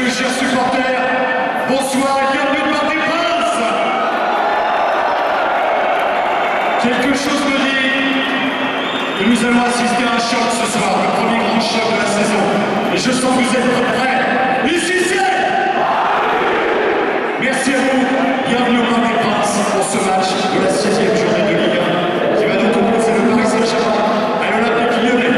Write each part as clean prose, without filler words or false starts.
mes chers supporters, bonsoir et bienvenue de Parc des Princes. Quelque chose me dit que nous allons assister à un choc ce soir, le premier grand choc de la saison. Et je sens que vous êtes prêts. Ici c'est. Merci à vous, bienvenue au Parc des Princes pour ce match de la 6e journée de Ligue 1 qui va donc opposer le Paris Saint-Germain à l'Olympique Lyonnais.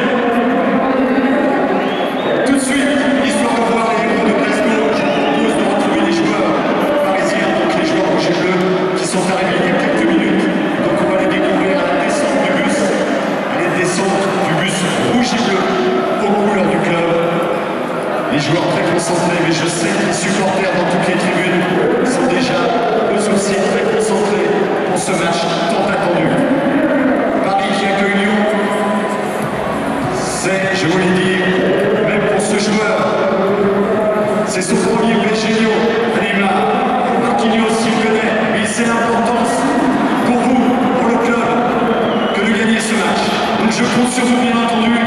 Tout de suite, histoire de voir les héros de Glasgow, je vous propose de retrouver les joueurs parisiens, donc les joueurs rouges et bleus qui sont arrivés il y a quelques minutes. Donc on va les découvrir à la descente du bus, rouge et bleu aux couleurs du club. Les joueurs très concentrés, mais je sais que les supporters dans toutes les tribunes sont déjà eux aussi très concentrés pour ce match tant attendu. Paris qui accueille Lyon, c'est, je vous l'ai dit, même pour ce joueur, c'est son premier PSG Lyon, Neymar, Marquinhos s'il connaît, mais c'est l'importance pour vous, pour le club, que de gagner ce match. Donc je compte sur vous bien entendu.